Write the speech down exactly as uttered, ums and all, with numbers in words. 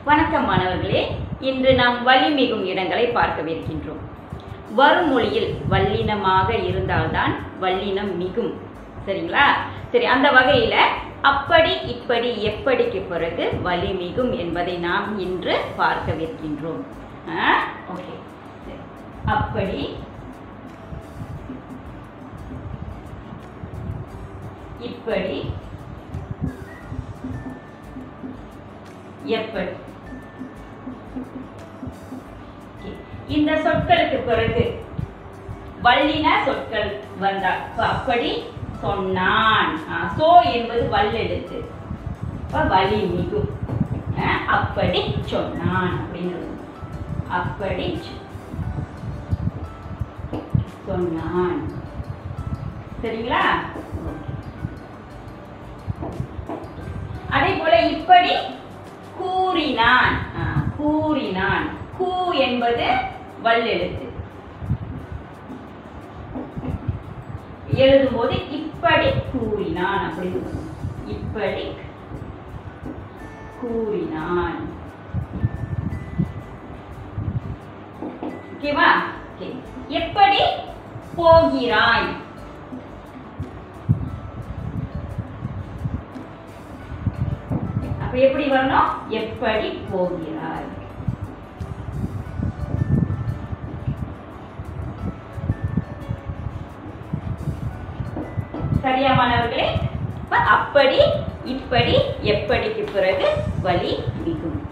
வணக்கம் மாணவர்களே, இன்று நாம் வள்ளிமிகும் இடங்களை பார்க்கவிருக்கின்றோம். வரும் மொழியில் வல்லினமாக இருந்தால்தான் வல்லினம் மிகும். சரிங்களா? சரி, அந்த வகையில் அப்படி இப்படி எப்படிக்கு பிறகு வள்ளிமிகும் என்பதை நாம் இன்று பார்க்கவிருக்கின்றோம். ஓகே, அப்படி இப்படி எப்படி இந்த சொற்களுக்கு பிறகு வல்லின சொற்கள் வந்தால் அப்படி சொன்னான். சோ என்பது வல்லெழுத்து, வள்ளிமிகும். அப்படி சொன்னான் அப்படின்னு அப்படி சொன்னான். சரிங்களா? அதே போல இப்படி கூறினான். கூறினான். கூ என்பது வல்லெழுத்து. எழுதும் போது இப்படி கூறினான் அப்படின்னு இப்படி கூறினான். ஓகேவா? எப்படி போகிறாய்? அப்ப எப்படி வரணும்? எப்படி போகிறாய். சரியா மாணவர்களே? அப்படி இப்படி எப்படிக்கு பிறகு வள்ளிமிகும்.